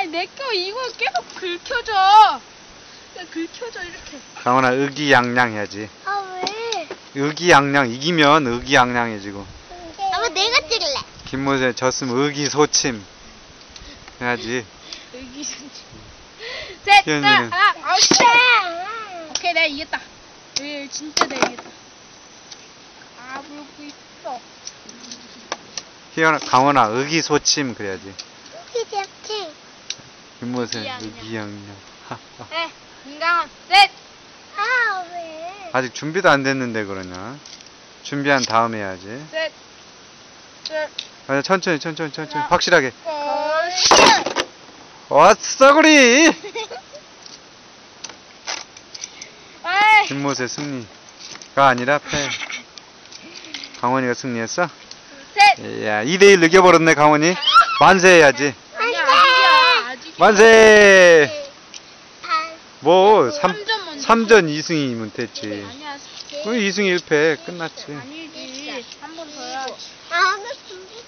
내꺼 이거 계속 긁혀져. 긁혀져 이렇게. 강원아 의기양양 해야지. 아 왜? 의기양양 이기면 의기양양해지고. 아빠 내가 찍을래. 김모세 졌으면 의기소침 해야지. 의기소침. 셋, 넷, 희연이는. 하나, 오케이 내가 이겼다. 진짜 내가 이겼다. 아 물고 있어. 희연아 강원아 의기소침 그래야지. 기대치. 김모세 의기양양. 의기양양. 네, 김강원 셋. 아 왜? 아직 준비도 안 됐는데 그러냐. 준비한 다음 해야지. 셋. 셋. 아니, 천천히 확실하게. 셋. 왔어구리. 아이. 김모세 승리가 아니라 패. 강원이가 승리했어? 셋. 이야 2대1 이겨버렸네 강원이. 만세 해야지. 아니야, 아직이야. 아직이야. 만세. 뭐 3점 먼저. 3전 2승이면 됐지. 아니야. 그 2승 1패 끝났지. 아니지. 한 번 더 해야지. 아, 나 준비